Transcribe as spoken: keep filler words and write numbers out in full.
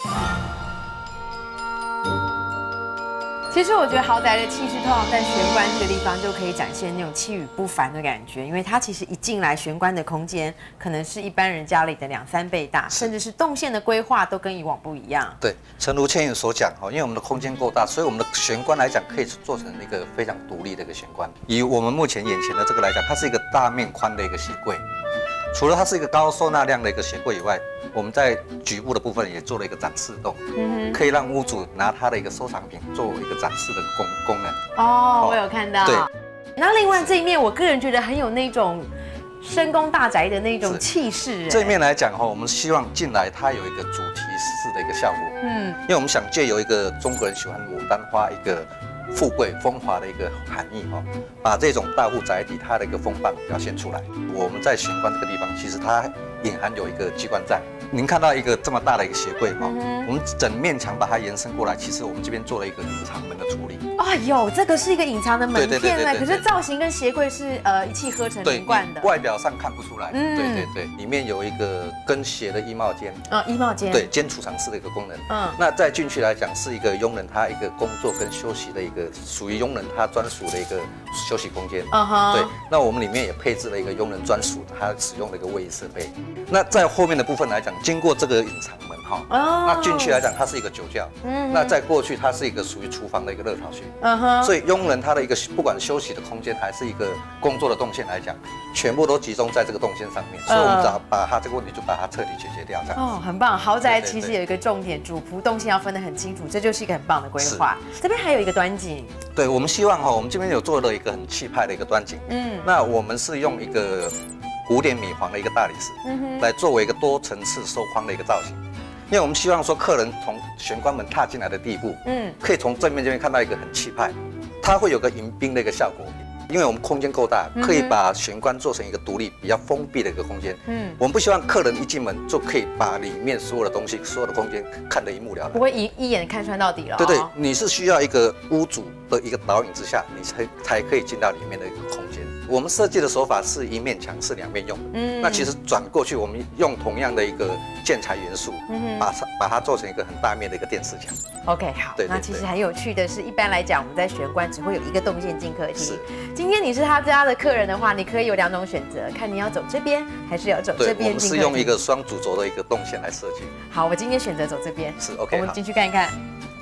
其实我觉得豪宅的气势，通常在玄关这个地方就可以展现那种气宇不凡的感觉，因为它其实一进来，玄关的空间可能是一般人家里的两三倍大，甚至是动线的规划都跟以往不一样。 对，诚如倩颖所讲哈，因为我们的空间够大，所以我们的玄关来讲可以做成一个非常独立的一个玄关。以我们目前眼前的这个来讲，它是一个大面宽的一个鞋柜。 除了它是一个高收纳量的一个鞋柜以外，我们在局部的部分也做了一个展示洞，嗯、可以让屋主拿他的一个收藏品作为一个展示的功功能。 哦，我有看到。 对。 那另外这一面，我个人觉得很有那种深宫大宅的那种气势。 这一面来讲哈，我们希望进来它有一个主题式的一个效果。嗯。因为我们想借由一个中国人喜欢牡丹花一个。 富贵风华的一个含义哈，把这种大户宅邸它的一个风范表现出来。我们在玄关这个地方，其实它隐含有一个机关站。您看到一个这么大的一个鞋柜哈，嗯、我们整面墙把它延伸过来，其实我们这边做了一个隐藏门的处理。 啊，有这个是一个隐藏的门片呢，可是造型跟鞋柜是呃一气呵成连贯的， 外表上看不出来。嗯，对对对，里面有一个跟鞋的衣帽间啊，衣帽间， 对，兼储藏室的一个功能。嗯，那再进去来讲，是一个佣人他一个工作跟休息的一个。 属于佣人他专属的一个休息空间，嗯哼，对。那我们里面也配置了一个佣人专属他使用的一个卫浴设备。那在后面的部分来讲，经过这个隐藏门哈，哦，那进去来讲，它是一个酒窖，嗯，那再过去它是一个属于厨房的一个热陶区，嗯哼。所以佣人他的一个不管休息的空间还是一个工作的动线来讲，全部都集中在这个动线上面，所以我们只要把它这个问题就把它彻底解决掉，这样。 哦，很棒。豪宅其实有一个重点，主仆动线要分得很清楚，这就是一个很棒的规划。这边还有一个端景。 对，我们希望哈，我们这边有做了一个很气派的一个端景。嗯，那我们是用一个古典米黄的一个大理石，嗯来作为一个多层次收框的一个造型。因为我们希望说，客人从玄关门踏进来的第一步，嗯，可以从正面这边看到一个很气派，它会有个迎宾的一个效果。 因为我们空间够大，可以把玄关做成一个独立、比较封闭的一个空间。嗯，我们不希望客人一进门就可以把里面所有的东西、所有的空间看得一目了然， 不会一一眼看穿到底了。 对对，你是需要一个屋主的一个导引之下，你才才可以进到里面的一个空间。我们设计的手法是一面墙是两面用的。嗯，那其实转过去，我们用同样的一个建材元素，嗯，把它把它做成一个很大面的一个电视墙。 OK， 好。对，那其实很有趣的是，一般来讲，我们在玄关只会有一个动线进客厅。今天你是他家的客人的话，你可以有两种选择，看你要走这边还是要走这边。 我们是用一个双主轴的一个动线来设计。 好，我今天选择走这边。 是 OK， 我们进去看一看。